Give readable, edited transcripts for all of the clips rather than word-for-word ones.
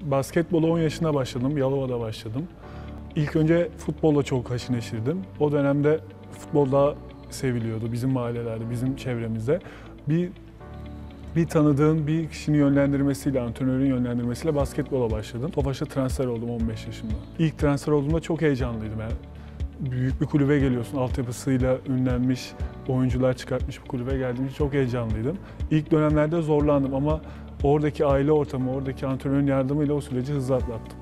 Basketbola 10 yaşında başladım, Yalova'da başladım. İlk önce futbolla çok haşır neşirdim. O dönemde futbol daha seviliyordu bizim mahallelerde, bizim çevremizde. Bir tanıdığın bir kişinin yönlendirmesiyle, antrenörün yönlendirmesiyle basketbola başladım. Tofaş'a transfer oldum 15 yaşımda. İlk transfer olduğumda çok heyecanlıydım. Yani büyük bir kulübe geliyorsun, altyapısıyla ünlenmiş, oyuncular çıkartmış bir kulübe geldiğim için çok heyecanlıydım. İlk dönemlerde zorlandım ama oradaki aile ortamı, oradaki antrenörün yardımıyla o süreci hızlı atlattım.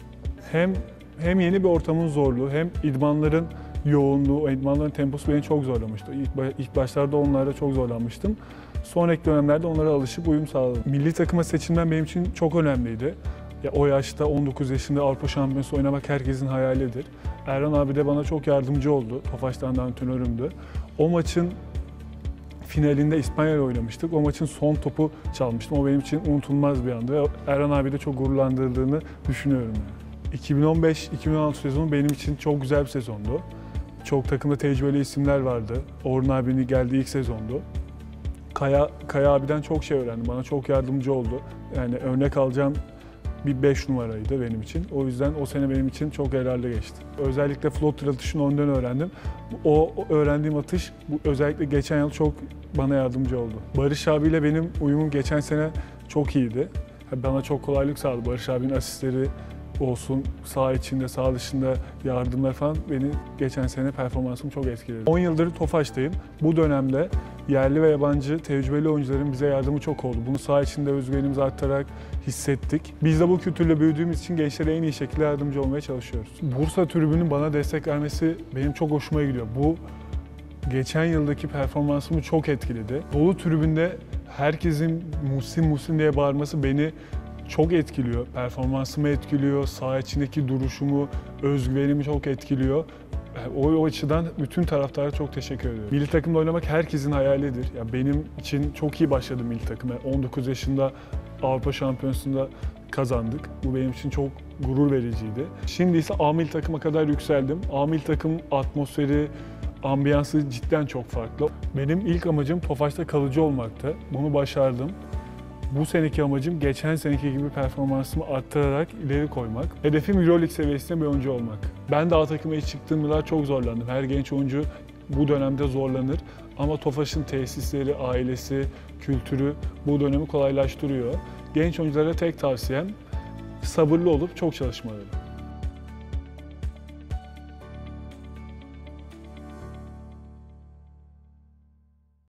Hem yeni bir ortamın zorluğu, hem idmanların yoğunluğu, idmanların temposu beni çok zorlamıştı. İlk başlarda onlarda çok zorlanmıştım. Sonraki dönemlerde onlara alışıp uyum sağladım. Milli takıma seçilmem benim için çok önemliydi. Ya o yaşta 19 yaşında Avrupa Şampiyonası oynamak herkesin hayalidir. Erhan abi de bana çok yardımcı oldu. Tofaş'tan da antrenörümdü. O maçın finalinde İspanya'yla oynamıştık. O maçın son topu çalmıştım. O benim için unutulmaz bir andı ve Erhan abi de çok gururlandırdığını düşünüyorum. 2015-2016 sezonu benim için çok güzel bir sezondu. Çok takımda tecrübeli isimler vardı. Orhun abinin geldiği ilk sezondu. Kaya abiden çok şey öğrendim. Bana çok yardımcı oldu. Yani örnek alacağım bir 5 numaraydı benim için. O yüzden o sene benim için çok yararlı geçti. Özellikle floater atışını ondan öğrendim. O öğrendiğim atış özellikle geçen yıl çok bana yardımcı oldu. Barış abiyle benim uyumum geçen sene çok iyiydi. Bana çok kolaylık sağladı. Barış abinin asistleri olsun, saha içinde, saha dışında yardımlar falan beni geçen sene performansımı çok etkiledi. 10 yıldır Tofaş'tayım. Bu dönemde yerli ve yabancı tecrübeli oyuncuların bize yardımı çok oldu. Bunu saha içinde özgüvenimizi arttarak hissettik. Biz de bu kültürle büyüdüğümüz için gençlere en iyi şekilde yardımcı olmaya çalışıyoruz. Bursa tribünün bana destek vermesi benim çok hoşuma gidiyor. Bu geçen yıldaki performansımı çok etkiledi. Dolu tribünde herkesin Muhsin diye bağırması beni çok etkiliyor. Performansımı etkiliyor, saha içindeki duruşumu, özgüvenimi çok etkiliyor. O açıdan bütün taraftara çok teşekkür ediyorum. Milli takımda oynamak herkesin hayalidir. Ya benim için çok iyi başladı milli takıma. 19 yaşında Avrupa Şampiyonası'nda kazandık. Bu benim için çok gurur vericiydi. Şimdi ise A milli takıma kadar yükseldim. A milli takım atmosferi, ambiyansı cidden çok farklı. Benim ilk amacım Tofaş'ta kalıcı olmaktı. Bunu başardım. Bu seneki amacım geçen seneki gibi performansımı arttırarak ileri koymak. Hedefim EuroLeague seviyesinde bir oyuncu olmak. Ben de A takıma ilk çıktığım yıllar çok zorlandım. Her genç oyuncu bu dönemde zorlanır. Ama Tofaş'ın tesisleri, ailesi, kültürü bu dönemi kolaylaştırıyor. Genç oyunculara tek tavsiyem sabırlı olup çok çalışmaları.